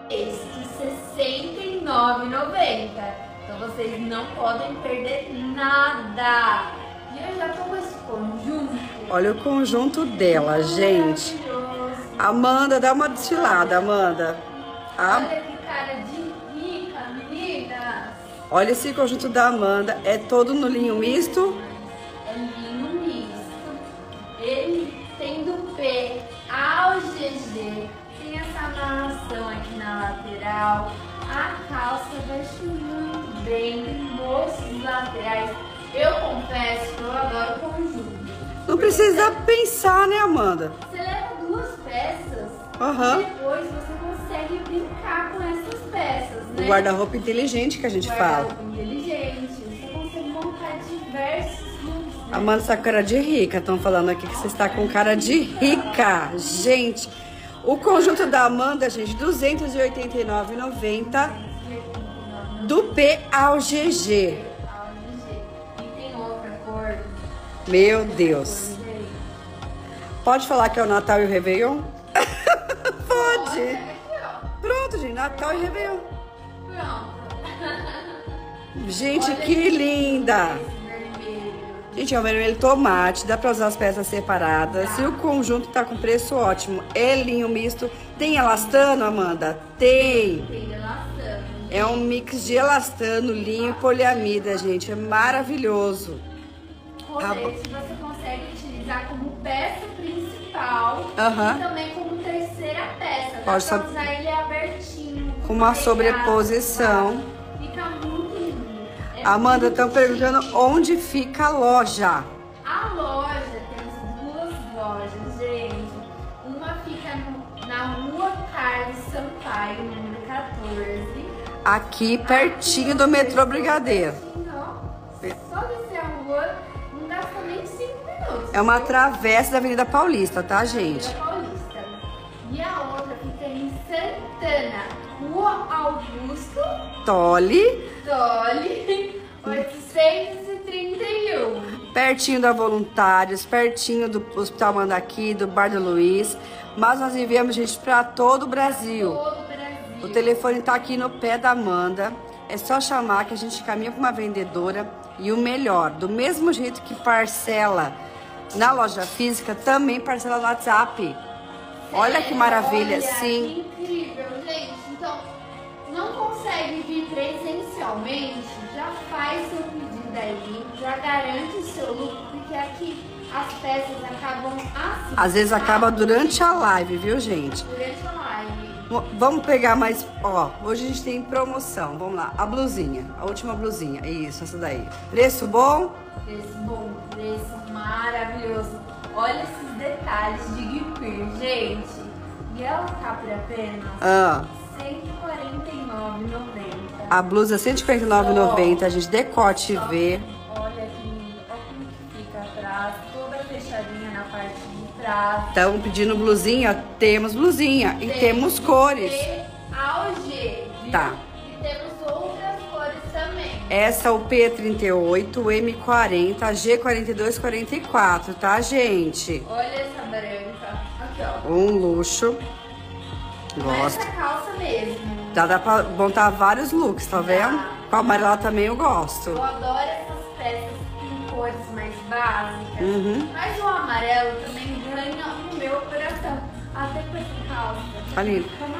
este R$ 69,90. Então vocês não podem perder nada. E eu já tô com esse conjunto. Olha o conjunto dela, gente. Amanda, dá uma desfilada, Amanda. Olha que cara de rica, meninas. Olha esse conjunto da Amanda. É todo no linho misto? É linho misto. Ele tem do P ao GG. Tem essa amarração aqui na lateral. A calça veste muito bem. Tem bolsos laterais. Eu confesso que eu adoro conjunto. Não precisa pensar, né, Amanda? Você leva 2 peças. Aham. E depois você consegue brincar com essas peças, né? O guarda-roupa inteligente que a gente fala. Guarda-roupa inteligente. Você consegue montar diversos looks, né? Amanda está com cara de rica. Estão falando aqui que você está com cara de rica. Gente, o conjunto da Amanda, gente, R$ 289,90. Do P ao GG. E tem outra cor. Meu Deus. Pode falar que é o Natal e o Réveillon? Pode. Aqui, ó. Pronto, gente. Natal e Réveillon. Pronto. Gente, Olha que linda. esse vermelho. Gente, é um vermelho tomate. Dá pra usar as peças separadas. E o conjunto tá com preço ótimo. É linho misto. Tem elastano, Amanda? Tem. Tem elastano. É um mix de elastano, linho e poliamida, gente. É maravilhoso. Colete você consegue utilizar como peça principal Aham. e também como terceira peça. Dá Pode pra só- usar ele abertinho. Com uma pegado, sobreposição. Fica muito lindo. É Amanda, muito estão perguntando onde fica a loja. A loja, temos 2 lojas, gente. Uma fica na rua Carlos Sampaio, número 14. Aqui pertinho do metrô Brigadeiro. Só descer a rua não gasta nem 5 minutos. É uma travessa da Avenida Paulista, tá, gente? Paulista. E a outra fica em Santana, Rua Augusto Tole, Dolly, 831. pertinho da Voluntários, pertinho do Hospital Mandaqui, do Bar do Luiz. Mas nós enviamos, gente, para todo o Brasil. Todo o Brasil. O telefone tá aqui no pé da Amanda. É só chamar que a gente caminha com uma vendedora. E o melhor, do mesmo jeito que parcela na loja física, também parcela no WhatsApp. Olha que maravilha, Olha, sim. Que incrível, gente. Então, não consegue vir presencialmente? Já faz seu pedido aí, já garante o seu lucro, porque aqui as peças acabam assim. Às vezes acaba durante a live, viu, gente? Durante a live. Vamos pegar mais, ó, hoje a gente tem promoção, vamos lá, a blusinha, a última blusinha, isso, essa daí. Preço bom? Preço bom, preço maravilhoso. Olha esses detalhes de guipir, gente. E ela tá por apenas R$ 149,90. A blusa é R$ 149,90, gente, decote V. Olha que lindo, olha como que fica atrás, toda fechadinha na parte de trás. Estão pedindo blusinha? Temos blusinha e temos cores. P ao G, viu? Tá. E temos outras cores também. Essa é o P38, o M40, a G42, 44, tá, gente? Olha essa branca, aqui ó. Um luxo. Gosto. Essa calça mesmo. Dá pra montar vários looks, tá vendo? Com a amarela também eu gosto. Eu adoro essas peças com cores mais básicas. Uhum. Mas o amarelo também ganha o meu coração. Até com essa calça. Tá lindo. Com